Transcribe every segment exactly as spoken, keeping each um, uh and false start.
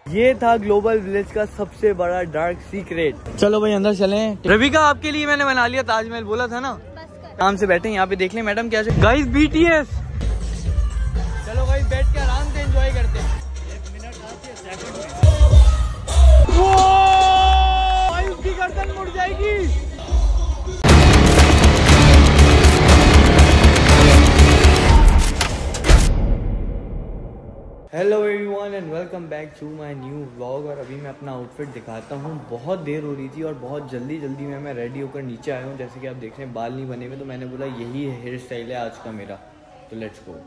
ये था global village का सबसे बड़ा डार्क सीक्रेट। चलो भाई अंदर चलें। रविका आपके लिए मैंने बना लिया ताजमहल, बोला था ना। आराम से बैठे यहाँ पे, देख लें मैडम क्या गाइस बीटीएस। चलो गाइस बैठ के आराम से एंजॉय करते हैं। एक मिनट उसकी गर्दन मुड़ जाएगी। Hello everyone and welcome back to my new vlog. और अभी मैं अपना आउटफिट दिखाता हूँ। बहुत देर हो रही थी और बहुत जल्दी जल्दी में मैं रेडी होकर नीचे आया हूँ। जैसे कि आप देख रहे हैं बाल नहीं बने हुए, तो मैंने बोला यही हेयर स्टाइल है आज का मेरा, तो लेट्स गो।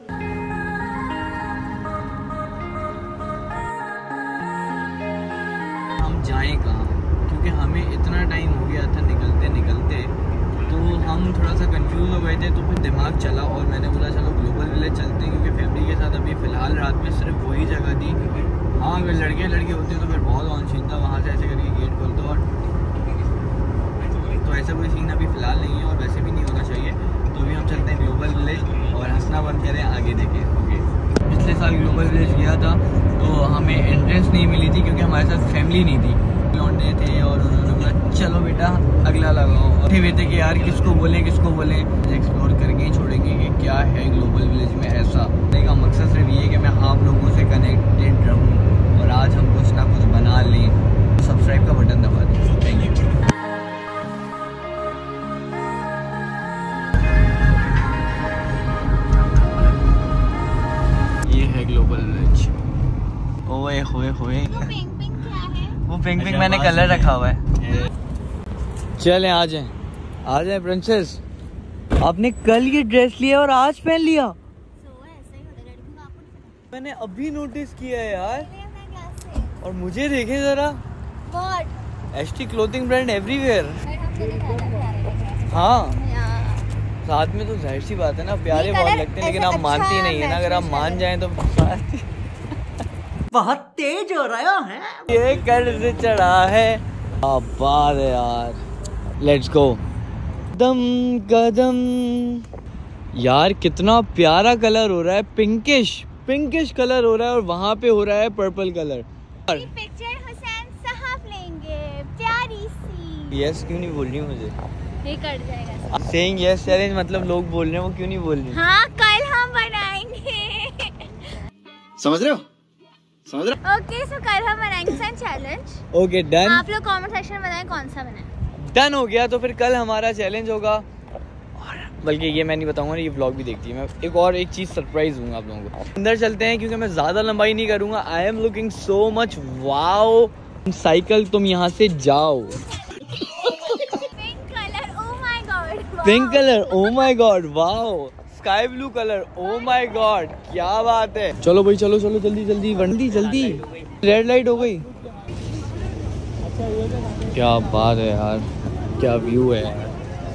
हम जाएं कहाँ, क्योंकि हमें इतना टाइम हो गया था निकलते निकलते, तो हम थोड़ा सा कंफ्यूज हो गए थे। तो फिर दिमाग चला और मैंने बोला चलो ग्लोबल विलेज चलते हैं, क्योंकि फैमिली के साथ अभी फ़िलहाल रात में सिर्फ वही जगह थी। हाँ अगर लड़के लड़के होते तो फिर बहुत ऑन सीन था, वहाँ से ऐसे करके गेट खोल दो। और तो ऐसा कोई सीन अभी फ़िलहाल नहीं है और वैसे भी नहीं होना चाहिए। तो अभी हम चलते हैं ग्लोबल विलेज और हंसना बंद करें, आगे देखें। ओके, पिछले साल ग्लोबल विलेज गया था तो हमें एंट्रेंस नहीं मिली थी, क्योंकि हमारे साथ फैमिली नहीं थी, लौंडे थे। और उन्होंने बोला चलो बेटा अगला लगाओ। उठे हुए थे कि यार किसको बोलें किसको बोलें, एक्सप्लोर करके ही छोड़ेंगे कि क्या है ग्लोबल विलेज में ऐसा। का मकसद सिर्फ ये है कि मैं आप लोगों से कनेक्टेड रहूं और आज हम कुछ ना कुछ बना लें। सब्सक्राइब का बटन दबा दें। Thank you. ये है ग्लोबल विलेज। ओए होए होए, वो पिंक पिंक मैंने कलर रखा हुआ है। चलें आ जाएं, आ जाएं प्रिंसेस। आपने कल ये ड्रेस लिया और आज पहन लिया। मैंने अभी नोटिस किया है यार। और मुझे देखे जरा, एसटी क्लोथिंग ब्रांड एवरीवेयर। हाँ साथ में तो जाहिर सी बात है ना, प्यारे बहुत लगते हैं, लेकिन आप मानती नहीं है ना। अगर आप मान जाएं तो बहुत तेज हो रहा है ये, कर्ज से चढ़ा है। बात है यार, लेट्स गो। दम कदम यार, कितना प्यारा कलर हो रहा है, पिंकिश पिंकिश कलर हो रहा है और वहाँ पे हो रहा है पर्पल कलर। पिक्चर हुसैन साहब लेंगे प्यारी सी। यस क्यों नहीं बोल रही मुझे? ये कट जाएगा। सेइंग यस चैलेंज मतलब लोग बोल रहे हैं, वो क्यों नहीं बोल रही? हाँ कल हम बनाएंगे। समझ रहे हो? समझ रहे हो? ओके सो कल हम बनाएंगे चैलेंज। Okay done. आप लोग कमेंट सेक्शन में बताएं कौन सा बनाए। डन हो गया, तो फिर कल हमारा चैलेंज होगा। बल्कि ये मैं नहीं बताऊंगा, ये व्लॉग भी देखती है। मैं एक और एक चीज़ सरप्राइज दूंगा आप लोगों को। अंदर चलते हैं क्योंकि मैं ज़्यादा लंबाई नहीं करूंगा। I am looking so much wow. Cycle तुम यहाँ से जाओ। Pink colour oh my God. Pink colour oh my God wow. Sky blue colour oh my God, क्या बात है। चलो भाई चलो चलो जल्दी जल्दी जल्दी जल्दी। रेड लाइट हो गई। क्या बात है यार, क्या व्यू है यार।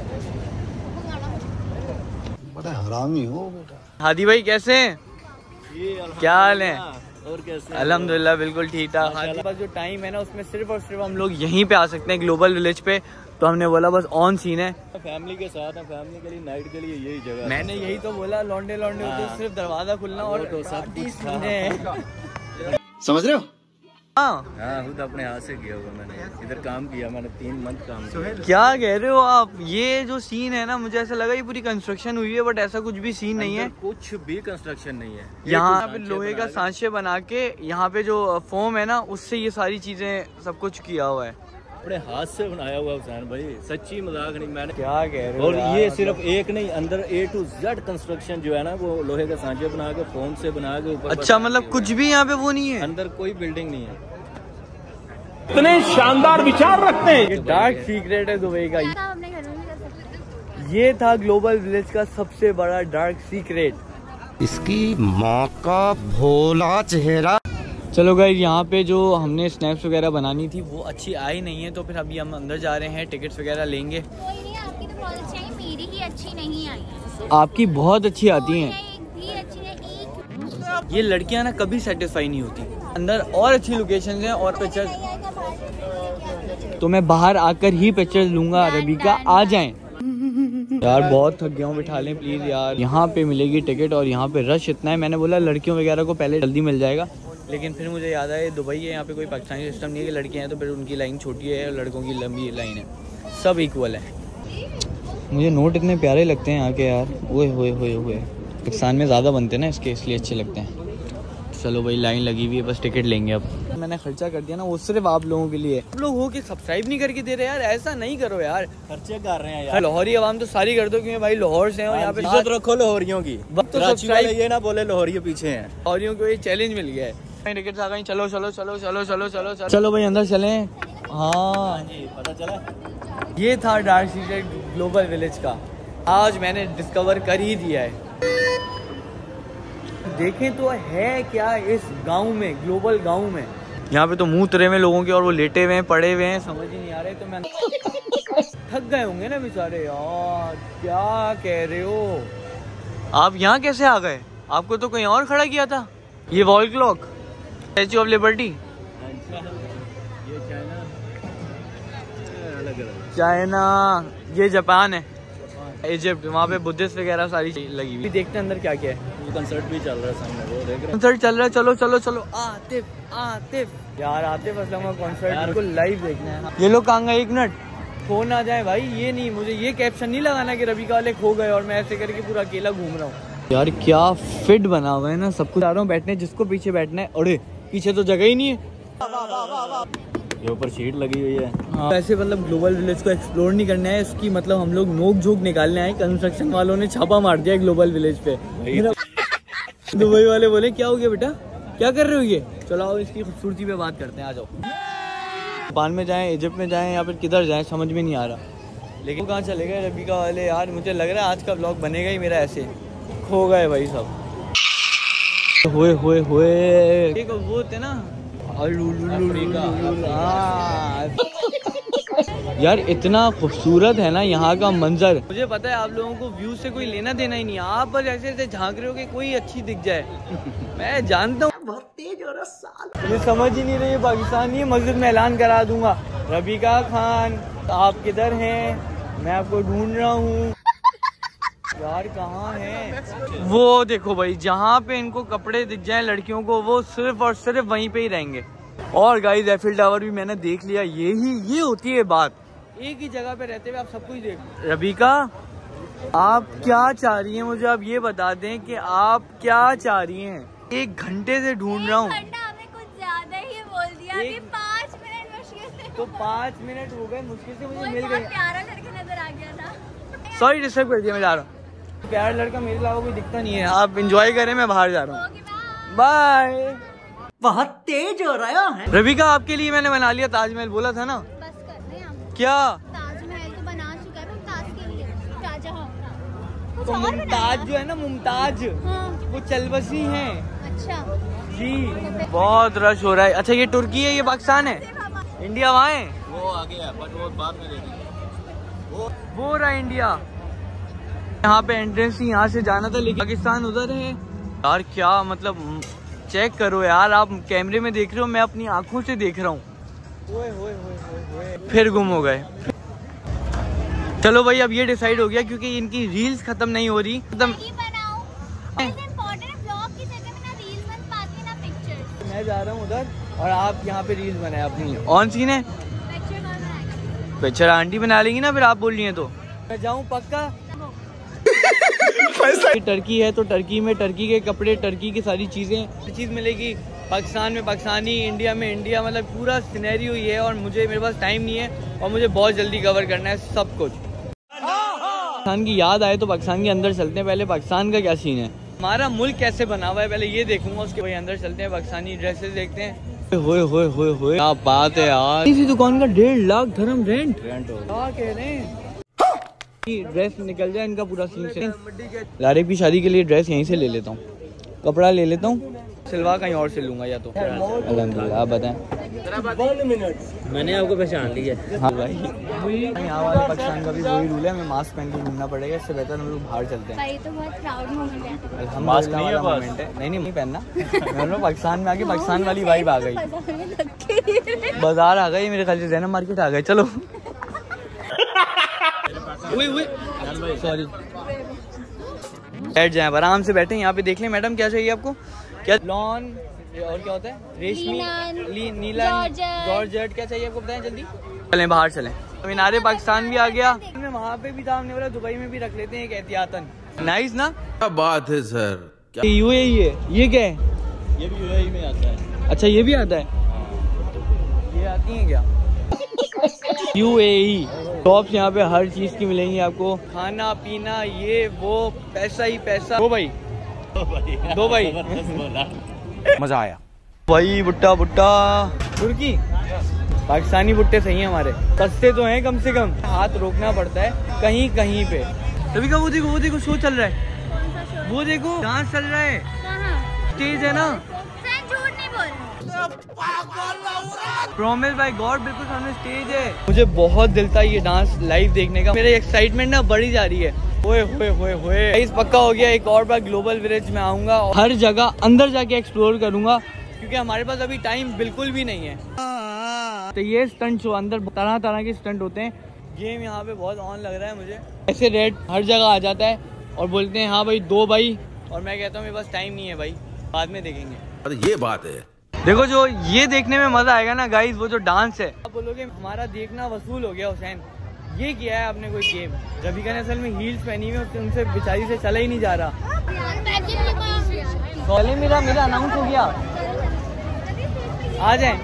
हरामी हो बेटा। हादी भाई कैसे हैं? क्या हाल है? और कैसे? अल्हम्दुलिल्लाह बिल्कुल ठीक ठाक। हादी पास जो टाइम है ना, उसमें सिर्फ और सिर्फ हम लोग यहीं पे आ सकते हैं ग्लोबल विलेज पे। तो हमने बोला बस ऑन सीन है, फैमिली के साथ है, फैमिली के लिए नाइट के लिए यही जगह। मैंने यही तो बोला, लौंडे लौंडे होते तो सिर्फ दरवाजा खुलना और तो सब कुछ समझ रहे हो? हाँ खुद अपने हाथ से किया होगा मैंने, इधर काम किया मैंने, तीन मंथ काम किया। क्या कह रहे हो आप? ये जो सीन है ना, मुझे ऐसा लगा ये पूरी कंस्ट्रक्शन हुई है, बट ऐसा कुछ भी सीन नहीं है। कुछ भी कंस्ट्रक्शन नहीं है। यहाँ पे लोहे का सांचे बना के, यहाँ पे जो फोम है ना, उससे ये सारी चीजें सब कुछ किया हुआ है। अपने हाथ से बनाया हुआ हुसैन भाई, सच्ची मजाक नहीं। मैंने क्या कह रहे हो? और ये सिर्फ एक नहीं, अंदर ए टू जेड कंस्ट्रक्शन जो है ना, वो लोहे के सांचे बना के, फोम से बना के ऊपर। अच्छा मतलब कुछ भी यहाँ पे वो नहीं है, अंदर कोई बिल्डिंग नहीं है। इतने शानदार विचार रखते हैं। ये डार्क सीक्रेट है दुबई का। अपने घर में भी कर सकते हैं। ये था ग्लोबल विलेज का सबसे बड़ा डार्क सीक्रेट। इसकी माँ का भोला चेहरा। चलो गाइस, यहाँ पे जो हमने स्नैप्स वगैरह बनानी थी वो अच्छी आई नहीं है, तो फिर अभी हम अंदर जा रहे हैं, टिकट्स वगैरह लेंगे। कोई नहीं, आपकी तो बहुत अच्छी आई, मेरी ही अच्छी नहीं आई है। आपकी बहुत अच्छी आती हैं। एक भी अच्छी नहीं, एक ये लड़कियां ना कभी सेटिस्फाई नहीं होती। अंदर और अच्छी लोकेशंस हैं और पिक्चर्स, तो मैं बाहर आकर ही पिक्चर्स लूंगा। रबीका आ जाएं। यार बहुत थक गया हूँ, बिठा लें प्लीज यार। यहाँ पे मिलेगी टिकट और यहाँ पे रश इतना है। मैंने बोला लड़कियों वगैरह को पहले जल्दी मिल जाएगा, लेकिन फिर मुझे याद आया दुबई है, यहाँ पे कोई पाकिस्तानी सिस्टम नहीं है कि लड़कियाँ हैं तो फिर उनकी लाइन छोटी है और लड़कों की लंबी लाइन है, सब इक्वल है। मुझे नोट इतने प्यारे लगते हैं यहाँ के यार, ओए होए होए होए। पाकिस्तान में ज़्यादा बनते हैं ना इसके, इसलिए अच्छे लगते हैं। चलो भाई लाइन लगी हुई है, बस टिकट लेंगे अब। मैंने खर्चा कर दिया ना, वो सिर्फ आप लोगों के लिए। आप लोग हो के सब्सक्राइब नहीं करके दे रहे यार, ऐसा नहीं करो यार। खर्चे कर रहे हैं यार। लाहौरी आवाम तो सारी कर दो क्योंकि भाई लाहौर से हैं और यहाँ पे इज्जत रखो लाहौरियों की। तो सब्सक्राइब ये ना बोले लाहौरी पीछे हैं। लाहौरियों को ये चैलेंज मिल गया है। टिकट आ गई, चलो चलो चलो चलो चलो चलो चलो चलो भाई अंदर चले। हाँ जी पता चला, ये था डार्क सीक्रेट ग्लोबल विलेज का, आज मैंने डिस्कवर कर ही दिया है। देखें तो है क्या इस गांव में, ग्लोबल गांव में। यहाँ पे तो मुंह तरे हुए लोगों के और वो लेटे हुए हैं, पड़े हुए हैं, समझ ही नहीं आ रहे। तो मैं थक गए होंगे ना बेचारे यार, क्या कह रहे हो आप? यहाँ कैसे आ गए? आपको तो कहीं और खड़ा किया था। ये wall clock, Statue of Liberty, China, ये जापान है, इजिप्ट, वहाँ पे बुद्धिस्ट वगैरह सारी लगी हुई। देखते हैं अंदर क्या क्या है। वो कंसर्ट भी चल रहा है सामने, वो देख रहे हैं। कंसर्ट चल रहा है, चलो चलो चलो। आतिफ आतिफ यार, आतिफ असलम का कंसर्ट को लाइव देखना है। ये लोग कहाँ गए? एक मिनट, खो ना जाए भाई। ये नहीं, मुझे ये कैप्शन नहीं लगाना कि रबी का वाले खो गए और मैं ऐसे करके पूरा अकेला घूम रहा हूँ। यार क्या फिट बना हुआ है ना, सब कुछ। आ रहा हूँ बैठने, जिसको पीछे बैठना है। अरे पीछे तो जगह ही नहीं है, ये ऊपर शीट लगी हुई है। हाँ। वैसे मतलब ग्लोबल विलेज को एक्सप्लोर नहीं करना है, इसकी मतलब हम लोग नोक झोंक निकालने आए। कंस्ट्रक्शन वालों ने छापा मार दिया ग्लोबल विलेज पे। दुबई वाले बोले क्या हो गया बेटा, क्या कर रहे हो ये? चलो आओ इसकी खूबसूरती पे बात करते हैं, आ जाओ। जापान में जाएं, इजिप्ट में जाएं या फिर किधर जाएं समझ में नहीं आ रहा। लेकिन कहाँ चले गए रबी का वाले यार? मुझे लग रहा है आज का ब्लॉग बनेगा ही मेरा ऐसे। खो गए भाई सब। होए होए होए, एक वो होते ना यार, इतना खूबसूरत है ना यहाँ का मंजर। मुझे पता है आप लोगों को व्यू से कोई लेना देना ही नहीं, आप बस ऐसे ऐसे झांक रहे हो कि कोई अच्छी दिख जाए। मैं जानता हूँ बहुत तेज हो रहा, मुझे समझ ही नहीं रही है पाकिस्तानी। मस्जिद में ऐलान करा दूंगा, रबीका खान आप किधर हैं, मैं आपको ढूंढ रहा हूँ। यार कहाँ है वो? देखो भाई, जहाँ पे इनको कपड़े दिख जाए लड़कियों को, वो सिर्फ और सिर्फ वहीं पे ही रहेंगे। और गाइस एफिल टावर भी मैंने देख लिया। ये ही ये होती है बात, एक ही जगह पे रहते हुए आप सब कुछ देख। रबीका आप क्या चाह रही हैं? मुझे आप ये बता दें कि आप क्या चाह रही हैं। एक घंटे से ढूंढ रहा हूँ। कुछ ज्यादा ही बोल दिया। एक... अभी पाँच मिनट मुश्किल से तो पाँच मिनट हो गए, मुश्किल से मुझे मिल गए। प्यारा लड़का नजर आ गया था। सॉरी डिस्टर्ब कर दिया, मैं जा रहा हूँ। प्यारा लड़का मेरे अलावा कोई दिखता नहीं है। आप इंजॉय करें, मैं बाहर जा रहा हूँ। बाय। बहुत तेज हो रहा है। रबीका आपके लिए मैंने बना लिया ताजमहल, बोला था ना। बस कर रहे हैं क्या? ताजमहल तो बना चुका है, मुमताज के लिए। शाहजहां तो मुमताज जो है ना, मुमताज हाँ। वो चलबसी हैं। अच्छा जी, बहुत रश हो रहा है। अच्छा ये तुर्की है, ये पाकिस्तान है, इंडिया वहाँ है। वो आगे है बट वो बाद में देखेंगे। वो वो रहा इंडिया। यहाँ पे एंट्रेंस थी, यहाँ से जाना था, लेकिन पाकिस्तान उधर है। यार क्या मतलब, चेक करो यार, आप कैमरे में देख रहे हो, मैं अपनी आंखों से देख रहा हूँ। फिर गुम हो गए। चलो भाई अब ये डिसाइड हो गया, क्योंकि इनकी रील्स खत्म नहीं हो रही। एकदम मैं जा रहा हूँ उधर और आप यहाँ पे रील्स बनाए अपनी। ऑन सीन है, पिक्चर आंटी बना लेंगी ना फिर आप बोल रही हैं तो। मैं जाऊँ पक्का। टर्की है तो टर्की में टर्की के कपड़े, टर्की की सारी चीज़ें चीज़ मिलेगी। पाकिस्तान में पाकिस्तानी, इंडिया में इंडिया, मतलब पूरा सिनेरियो ये है। और मुझे, मेरे पास टाइम नहीं है और मुझे बहुत जल्दी कवर करना है सब कुछ। पाकिस्तान की याद आए तो पाकिस्तान के अंदर चलते हैं। पहले पाकिस्तान का क्या सीन है, हमारा मुल्क कैसे बना हुआ है, पहले ये देखूंगा, उसके भाई अंदर चलते हैं, पाकिस्तानी ड्रेसेस देखते हैं। होए होए होए होए, क्या बात है यार। इसी दुकान का डेढ़ लाख धर्म रेंट रेंट हो, क्या कह रहे हैं। ड्रेस निकल जाए इनका पूरा सीन से। लारिफ की शादी के लिए ड्रेस यहीं से ले लेता हूँ, कपड़ा ले लेता हूँ, सिलवा कहीं और से लूंगा या तो। अल्हम्दुलिल्लाह। आप बताएं। मैंने आपको पहचान लिया। हाँ भाई, यहाँ वाले पाकिस्तान का भी वही रूल है, हमें मास्क पहन के घूमना पड़ेगा। इससे बेहतर हम लोग बाहर चलते हैं। भाई तो बहुत प्राउड मोमेंट है। अल्हम्दुलिल्लाह वाला मोमेंट है। नहीं नहीं नहीं पहनना। मैं पाकिस्तान में आके पाकिस्तान वाली वाइब आ गई। बाजार आ गई मेरे ख्याल से, जैनब मार्केट आ गए। चलो सॉरी, बैठ जाए, आराम से बैठे। यहाँ पे देख लें मैडम क्या चाहिए आपको, क्या लॉन और क्या होता है? रेशमी, ली, नीला, जॉर्जेट। जॉर्जेट। क्या चाहिए आपको बताएं जल्दी? चलें बाहर चलें। मीनारे पाकिस्तान भी आ गया, वहाँ पे भी था, हमने बोला दुबई में भी रख लेते हैं एक एहतियातन। नाइस ना? क्या बात है सर। यूएई है, ये क्या है? ये भी यूएई में आता है। अच्छा ये भी आता है, ये आती है क्या? यूएई शॉप्स यहाँ पे हर चीज की मिलेंगी आपको, खाना पीना ये वो, पैसा ही पैसा। दो भाई दो भाई मजा आया भाई। भुट्टा भुट्टा तुर्की, पाकिस्तानी भुट्टे सही हैं हमारे, सस्ते तो हैं कम से कम। हाथ रोकना पड़ता है कहीं कहीं पे। तभी का वो देखो वो देखो शो चल रहा है, वो देखो डांस चल रहा है, स्टेज है ना। झूठ नहीं बोल प्रॉमिस बाय गॉड बिल्कुल सामने स्टेज है। मुझे बहुत दिल था ये डांस लाइव देखने का, मेरी एक्साइटमेंट ना बढ़ी जा रही है। होए होए होए होए इस पक्का हो गया, एक और बार ग्लोबल विलेज में आऊंगा, हर जगह अंदर जाके एक्सप्लोर करूंगा क्योंकि हमारे पास अभी टाइम बिल्कुल भी नहीं है। तो ये स्टंट शो, अंदर तरह तरह के स्टंट होते हैं। गेम यहाँ पे बहुत ऑन लग रहा है मुझे। ऐसे रेड हर जगह आ जाता है और बोलते हैं हाँ भाई दो भाई, और मैं कहता हूँ मेरे पास टाइम नहीं है भाई, बाद में देखेंगे। अरे ये बात है। देखो जो ये देखने में मजा आएगा ना गाइस, वो जो डांस है, आप बोलोगे हमारा देखना वसूल हो गया हुसैन, ये किया है आपने कोई गेम। रबिका ने असल में हील्स पहनी हुई, उनसे बेचारी से चला ही नहीं जा रहा। पहले मेरा मेरा अनाउंस हो गया, आ जाए।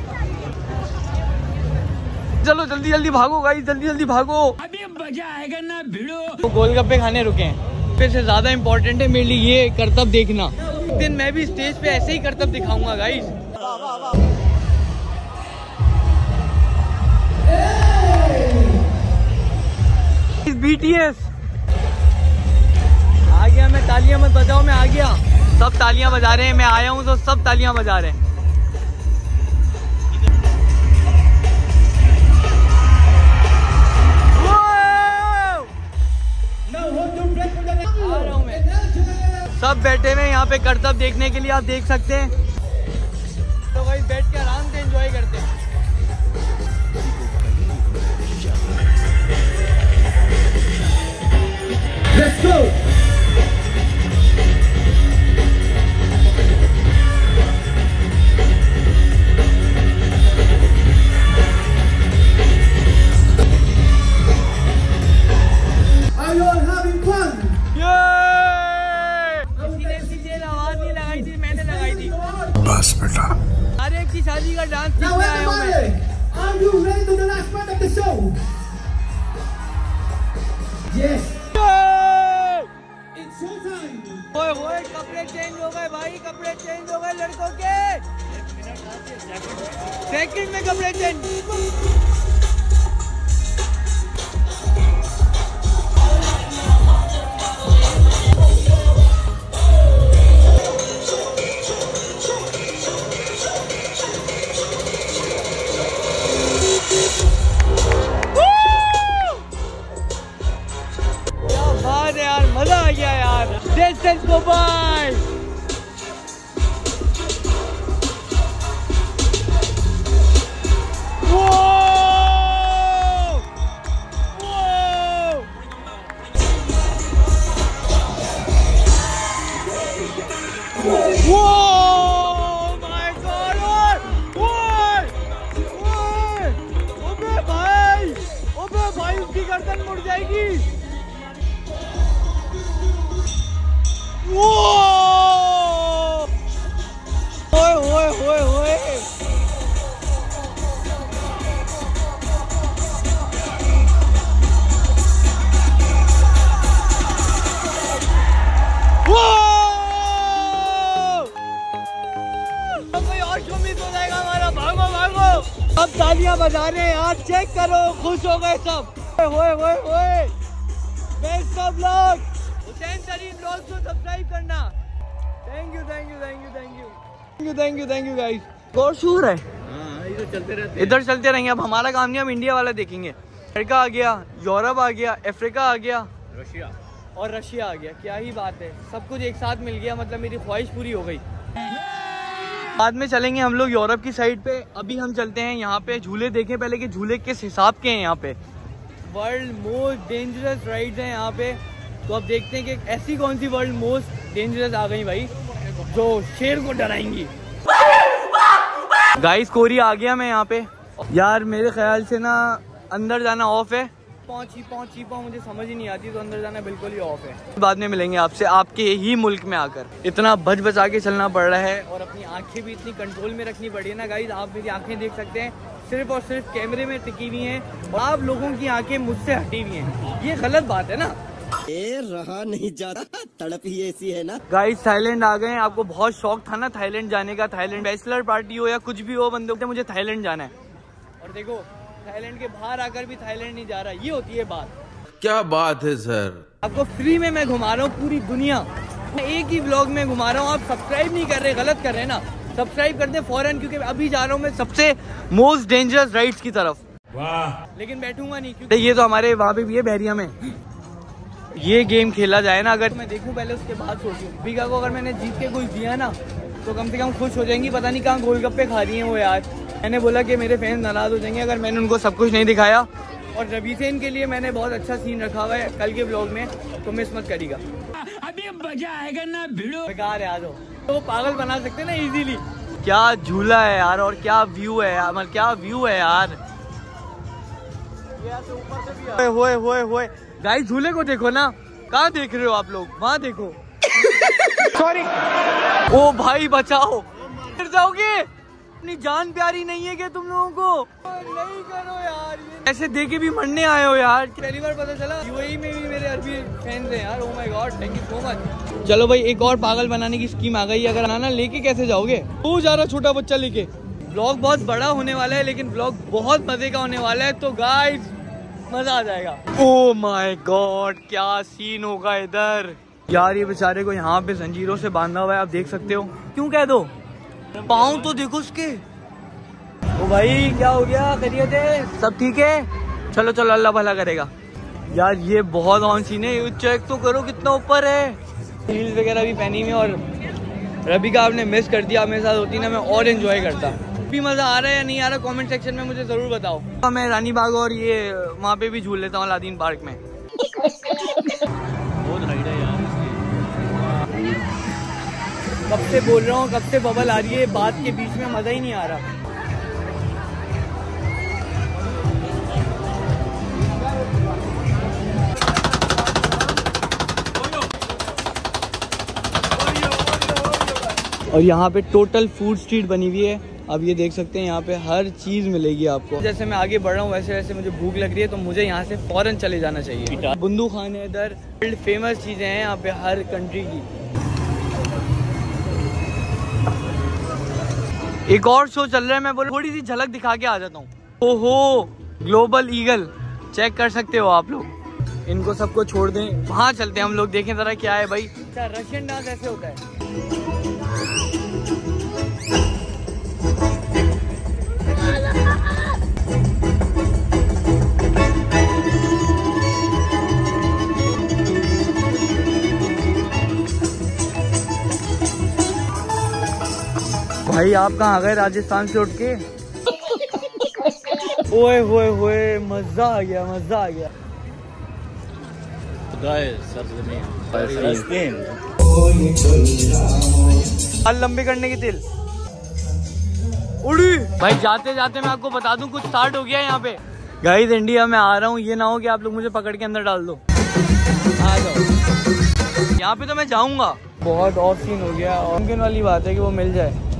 चलो जल्दी जल्दी भागो गाइस, जल्दी जल्दी भागो, अभी मजा आएगा ना भिड़ो। तो गोलगप्पे खाने रुके हैं, फिर से ज्यादा इम्पोर्टेंट है मेरे लिए ये करतब देखना। एक दिन मैं भी स्टेज पे ऐसे ही करतब दिखाऊंगा गाइस। बीटीएस आ गया, मैं तालियां मत बजाओ, मैं आ गया। सब तालियां बजा रहे हैं, मैं आया हूं तो सब तालियां बजा रहे हैं। आ रहा हूं मैं। सब बैठे हुए यहाँ पे करतब देखने के लिए, आप देख सकते हैं। तो भाई बैठ के आराम से एंजॉय करते हैं। Let's go! Are you all having fun? किसी ने इतनी देर आवाज नहीं लगाई थी, मैंने लगाई थी। बस बेटा। हर एक की शादी का डांस Now सीखने आया हूँ मैं। everybody, are you ready to the last part of the show? Yes. It's show time. ओए ओए कपड़े चेंज हो गए भाई, कपड़े चेंज हो गए लड़कों के। सेकंड में कपड़े चेंज। यार मजा आ गया यार। डिस्टेंस को बाय। वो वो माय गॉड, ओए ओए ओबे भाई, ओबे भाई उसकी गर्दन मुड़ जाएगी। ओए ओए ओए ओए कोई और शो मिस हो जाएगा हमारा। भागो भागो, अब तालियां बजा रहे हैं यार, चेक करो, खुश हो गए सब। ओए ओए ओए best of luck. Hussain Sharif blog को सब्सक्राइब करना। Thank you thank you thank you thank you thank you thank you thank you guys. और शूर है, इधर चलते रहते इधर चलते रहेंगे। अब हमारा काम नहीं, हम इंडिया वाला देखेंगे। अमेरिका आ गया, यूरोप आ गया, अफ्रीका आ गया, रशिया और रशिया आ गया। क्या ही बात है, सब कुछ एक साथ मिल गया, मतलब मेरी ख्वाहिश पूरी हो गई। बाद में चलेंगे हम लोग यूरोप की साइड पे। अभी हम चलते हैं यहाँ पे झूले देखें पहले कि झूले किस हिसाब के हैं यहाँ पे। वर्ल्ड मोस्ट डेंजरस राइड्स हैं यहाँ पे। तो अब देखते हैं कि ऐसी कौन सी वर्ल्ड मोस्ट डेंजरस आ गई भाई जो शेर को डराएंगी। गाइस कोरिया आ गया मैं यहाँ पे। यार मेरे ख्याल से ना अंदर जाना ऑफ है। पहुंची पहुंची पहुंच मुझे समझ ही नहीं आती, तो अंदर जाना बिल्कुल ही ऑफ है। बाद में मिलेंगे आपसे आपके ही मुल्क में आकर। इतना बच बचा के चलना पड़ रहा है और अपनी आंखें भी इतनी कंट्रोल में रखनी पड़ी है ना गाइस। आप मेरी आंखें देख सकते हैं, सिर्फ और सिर्फ कैमरे में टिकी हुई हैं और आप लोगों की आंखें मुझसे हटी हुई हैं। ये गलत बात है ना। ए, रहा नहीं जाता, तड़प ही ऐसी है ना। गाइस थाईलैंड आ गए। आपको बहुत शौक था ना थाईलैंड जाने का। थाईलैंड बैचलर पार्टी हो या कुछ भी हो, बंदे को मुझे थाईलैंड जाना है। और देखो थाईलैंड के बाहर आकर भी थाईलैंड नहीं जा रहा। ये होती है बात। क्या बात है सर। आपको फ्री में मैं घुमा रहा हूँ पूरी दुनिया। मैं एक ही व्लॉग में घुमा रहा हूँ। आप सब्सक्राइब नहीं कर रहे, गलत कर रहे हैं ना। सब्सक्राइब कर दे फौरन, क्योंकि अभी जा रहा हूँ मैं सबसे मोस्ट डेंजरस राइड्स की तरफ। वाह। लेकिन बैठूंगा नहीं, क्योंकि ये तो हमारे वहाँ पे भी है बहरिया में। ये गेम खेला जाए ना, अगर मैं देखूं पहले उसके बाद सोचूं। बीगा को अगर मैंने जीत के कुछ दिया ना तो कम से कम खुश हो जाएंगी। पता नहीं कहाँ गोलगप्पे खा रही हैं वो यार। मैंने बोला कि मेरे फैंस नाराज हो जाएंगे अगर मैंने उनको सब कुछ नहीं दिखाया। और रवि सेन के लिए मैंने बहुत अच्छा सीन रखा हुआ है कल के व्लॉग में, तो मिस मत करिएगा। अभी मजा आएगा ना भिड़ो। बेकार है, आ जाओ। तो पागल बना सकते हैं ना इजीली। क्या झूला है यार और क्या व्यू है यार, मतलब क्या व्यू है यार। होए होए होए गाइस, झूले को देखो ना। कहाँ देख रहे हो आप लोग? वहाँ देखो। सॉरी। ओ भाई बचाओ, गिर जाओगे। अपनी जान प्यारी नहीं है क्या तुम लोगों को? नहीं करो यार, ऐसे देखे भी मरने आए हो यार। पहली बार पता चला यूएई में भी मेरे अरबी फैंस हैं यार। Oh my God, thank you so much. चलो भाई एक और पागल बनाने की स्कीम आ गई। अगर आना लेके कैसे जाओगे? तू जा रहा छोटा बच्चा लेके। ब्लॉग बहुत बड़ा होने वाला है, लेकिन ब्लॉग बहुत मजे का होने वाला है। तो गाइस मजा आ जाएगा। ओह माय गॉड, क्या सीन होगा इधर यार। ये बेचारे को यहाँ पे जंजीरों से बांधा हुआ है, आप देख सकते हो। क्यों कह दो, पाँव तो देखो उसके। ओ भाई क्या हो गया, खैरियत है? सब ठीक है? चलो चलो, अल्लाह भला करेगा। यार ये बहुत ऑन सीन है, चेक तो करो कितना ऊपर है। हील्स वगैरह भी पहनी हुई और रबी का आपने मिस कर दिया। मेरे साथ होती ना मैं और एंजॉय करता। भी मजा आ रहा है या नहीं आ रहा कमेंट सेक्शन में मुझे जरूर बताओ। तो मैं रानी बाग और ये वहाँ पे भी झूल लेता हूँ अलादीन पार्क में। बहुत हाइट है यार। कब से बोल रहा हूँ, कब से बबल आ रही है, बात के बीच में मजा ही नहीं आ रहा। और यहाँ पे टोटल फूड स्ट्रीट बनी हुई है। अब ये देख सकते हैं यहाँ पे हर चीज मिलेगी आपको। जैसे मैं आगे बढ़ रहा हूँ वैसे वैसे मुझे भूख लग रही है, तो मुझे यहाँ से फौरन चले जाना चाहिए। बुंदू खान है इधर, वर्ल्ड फेमस चीजें हैं यहाँ पे हर कंट्री की। एक और शो चल रहा है, मैं बोल थोड़ी सी झलक दिखा के आ जाता हूँ। ओहो, ग्लोबल ईगल चेक कर सकते हो आप लोग। इनको सबको छोड़ दें, वहाँ चलते हैं हम लोग, देखें जरा क्या है भाई। क्या रशियन डांस ऐसे होता है? भाई आप कहाँ आ गए राजस्थान से उठ के? ओए होए होए, मजा आ गया, मजा आ गया। हाल लंबे करने की तेल उड़ी। भाई जाते जाते मैं आपको बता दूं कुछ स्टार्ट हो गया है यहाँ पे। गाइस इंडिया में आ रहा हूँ, ये ना हो कि आप लोग मुझे पकड़ के अंदर डाल दो। आ जाओ, यहाँ पे तो मैं जाऊंगा। बहुत ऑफ सीन हो गया और मुमकिन वाली बात है कि वो मिल जाए।